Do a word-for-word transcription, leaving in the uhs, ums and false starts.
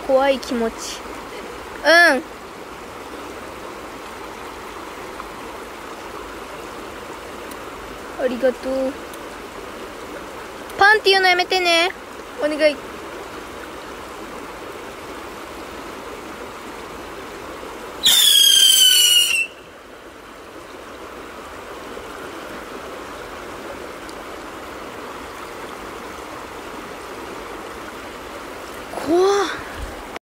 怖い気持ち。うんありがとう。パンっていうのやめてね。お願い。